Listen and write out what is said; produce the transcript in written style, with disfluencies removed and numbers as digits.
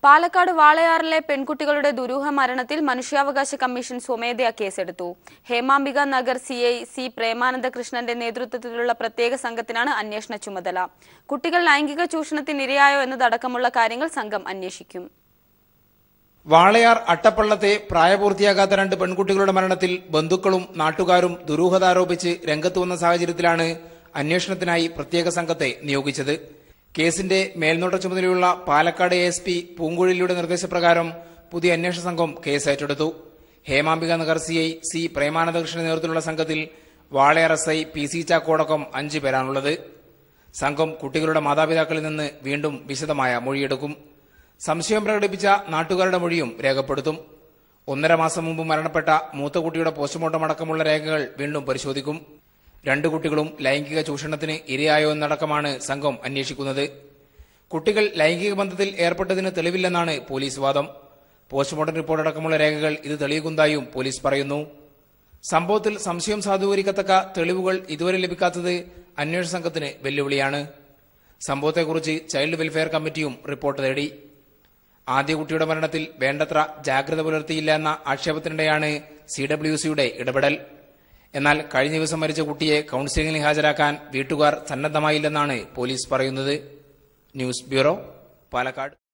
പാലക്കാട് വാളയാറിലെ പെൺകുട്ടികളുടെ ദുരൂഹ മരണത്തിൽ മനുഷ്യാവകാശ കമ്മീഷൻ സ്വമേധയാ കേസെടുത്തു. ഹേമാംബിക നഗർ സിഐ സി പ്രേമാനന്ദകൃഷ്ണന്റെ നേതൃത്വത്തിലുള്ള പ്രത്യേക സംഘത്തിനാണ് അന്വേഷണ ചുമതല. കുട്ടികൾ ലൈംഗിക ചൂഷണത്തിനിരയായോ എന്നതടക്കമുള്ള കാര്യങ്ങൾ സംഘം അന്വേഷിക്കും. വാളയാർ അട്ടപ്പള്ളത്തെ പ്രായപൂർത്തിയാകാത്ത 2 പെൺകുട്ടികളുടെ മരണത്തിൽ ബന്ധുക്കളും നാട്ടുകാരും ദുരൂഹത ആരോപിച്ച് രംഗത്ത് വന്ന സാഹചര്യത്തിലാണ് അന്വേഷണത്തിനായി പ്രത്യേക സംഘത്തെ നിയോഗിച്ചത്. കേസിന്റെ മേൽനോട്ട ചുമതലയുള്ള പാലക്കാട് ASP പൂങ്കുഴലിയുടെ നിർദ്ദേശപ്രകാരം പുതിയ അന്വേഷണ സംഘം കേസ് ഏറ്റെടുത്തു. ഹേമാംബിക നഗർ CI സി പ്രേമാനന്ദകൃഷ്ണന്റെ നേതൃത്വത്തിലുള്ള സംഘത്തിൽ വാളയാർ SI PC ചാക്കോടക്കം 5 പേരാണുള്ളത്. സംഘം കുട്ടികളുടെ മാതാപിതാക്കളിൽ നിന്ന് വീണ്ടും വിശദമായ മൊഴിയെടുക്കും. സംശയം പ്രകടിപ്പിച്ച നാട്ടുകാരുടെ മൊഴിയും രേഖപ്പെടുത്തും. 1.5 മാസം മുമ്പ് മരണപ്പെട്ട മൂത്ത കുട്ടിയുടെ പോസ്റ്റ്മോർട്ടം അടക്കമുള്ള രേഖകൾ വീണ്ടും പരിശോധിക്കും. 2 കുട്ടികളും ലൈംഗിക ചൂഷണത്തിന് ഇരയായോ എന്നടക്കമാണ് സംഘം അന്വേഷിക്കുന്നത്. കുട്ടികൾ ലൈംഗിക ബന്ധത്തിൽ ഏർപ്പെട്ടതിന് തെളിവില്ലെന്നാണ് പോലീസ് വാദം. പോസ്റ്റ്മോർട്ടം റിപ്പോർട്ട് അടക്കമുള്ള രേഖകൾ ഇത് തെളിയിക്കുന്നതായും പോലീസ് പറയുന്നു. സംഭവത്തിൽ സംശയം സാധൂകരിക്കത്തക്ക തെളിവുകൾ ഇതുവരെ ലഭിക്കാത്തത് അന്വേഷണ സംഘത്തിന് വെല്ലുവിളിയാണ്. സംഭവത്തെക്കുറിച്ച് ചൈൽഡ് വെൽഫെയർ കമ്മിറ്റിയും റിപ്പോർട്ട് തേടി. ആദ്യ കുട്ടിയുടെ മരണത്തിൽ വേണ്ടത്ര ജാഗ്രത പുലർത്തിയില്ല എന്ന ആക്ഷേപത്തിനിടെയാണ് CWCയുടെ ഇടപെടൽ. എന്നാൽ കഴിഞ്ഞ ദിവസം മരിച്ച കുട്ടിയെ കൌൺസിലിംഗിന് ഹാജരാക്കാൻ വീട്ടുകാർ സന്നദ്ധമായില്ലെന്നാണ് പോലീസ് പറയുന്നത്. News bureau, Palakkad.